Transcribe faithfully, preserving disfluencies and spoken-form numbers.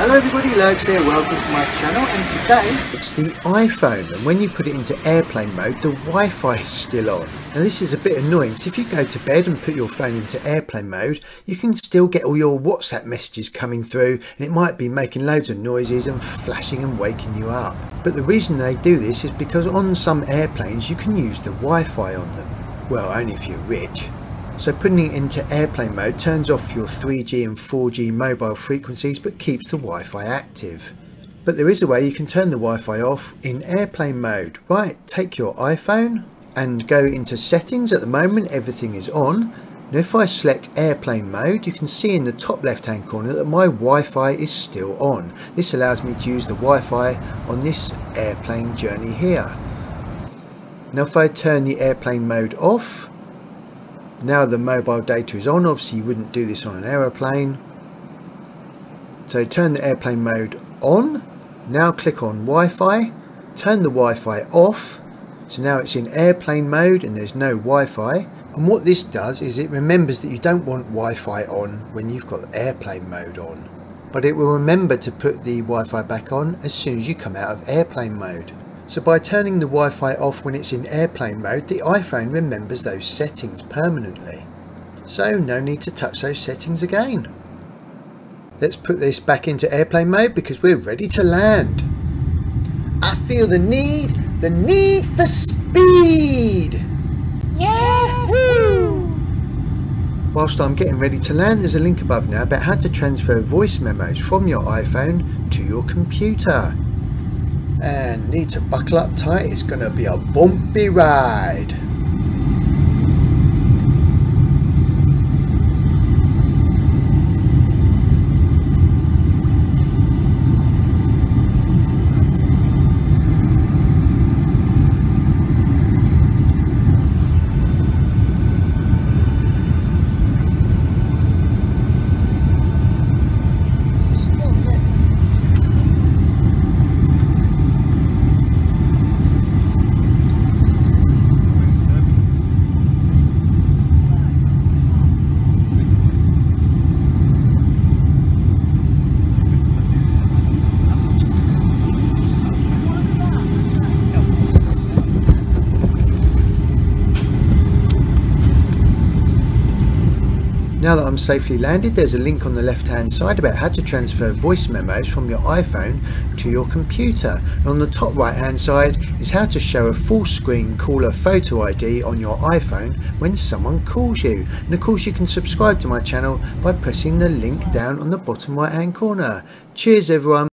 Hello everybody, Lurgs here, welcome to my channel, and today it's the iPhone, and when you put it into airplane mode the Wi-Fi is still on. Now this is a bit annoying, because if you go to bed and put your phone into airplane mode you can still get all your WhatsApp messages coming through, and it might be making loads of noises and flashing and waking you up. But the reason they do this is because on some airplanes you can use the Wi-Fi on them. Well, only if you're rich. So putting it into airplane mode turns off your three G and four G mobile frequencies but keeps the Wi-Fi active. But there is a way you can turn the Wi-Fi off in airplane mode. Right, take your iPhone and go into settings. At the moment everything is on. Now if I select airplane mode, you can see in the top left hand corner that my Wi-Fi is still on. This allows me to use the Wi-Fi on this airplane journey here. Now if I turn the airplane mode off, now the mobile data is on. Obviously you wouldn't do this on an aeroplane. So turn the airplane mode on. Now click on Wi-Fi. Turn the Wi-Fi off. So now it's in airplane mode and there's no Wi-Fi. And what this does is it remembers that you don't want Wi-Fi on when you've got airplane mode on. But it will remember to put the Wi-Fi back on as soon as you come out of airplane mode. So by turning the Wi-Fi off when it's in airplane mode, the iPhone remembers those settings permanently. So no need to touch those settings again. Let's put this back into airplane mode because we're ready to land. I feel the need, the need for speed. Yahoo! Whilst I'm getting ready to land, there's a link above now about how to transfer voice memos from your iPhone to your computer. And need to buckle up tight, it's going to be a bumpy ride. Now that I'm safely landed, there's a link on the left hand side about how to transfer voice memos from your iPhone to your computer. And on the top right hand side is how to show a full screen caller photo I D on your iPhone when someone calls you. And of course you can subscribe to my channel by pressing the link down on the bottom right hand corner. Cheers everyone.